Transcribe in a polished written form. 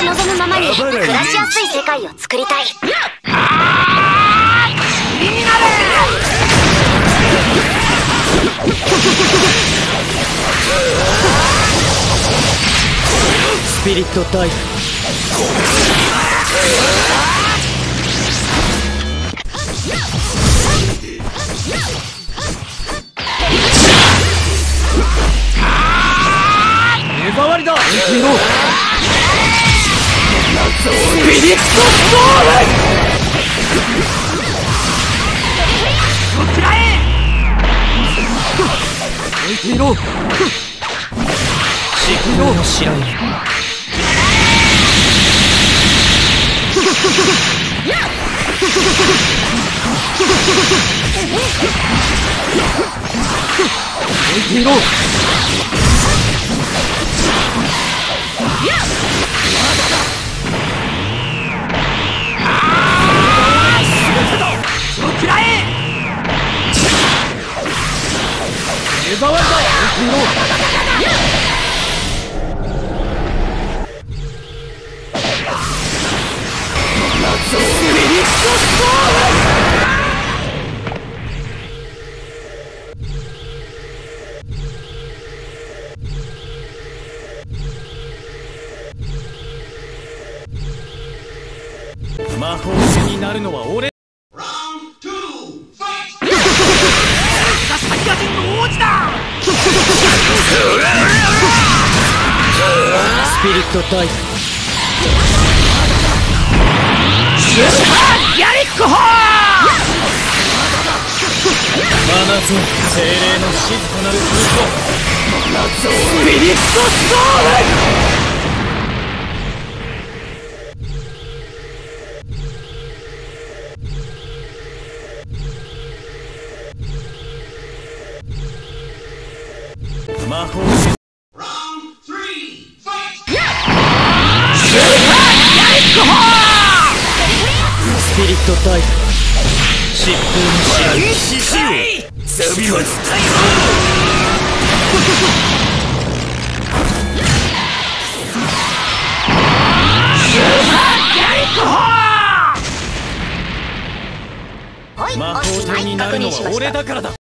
望むままに暮らしやすい世界を作りたい。 スピリットダイブ。目障りだ。スピリットソウル。こちらへ。置いていろ。地空の白い。置いていろ。目障りだ。置いていろ。スピリットソウル。魔法戦になるのは俺。サイヤ人の王子だ。スピリットダイブ。スーパーギャリックホー。学ぶ精霊の静かなる空想。スピリットソウル。魔法戦。スピリットダイブ。疾風の試合。サビはスタイル。魔法隊になるのは俺だからだ。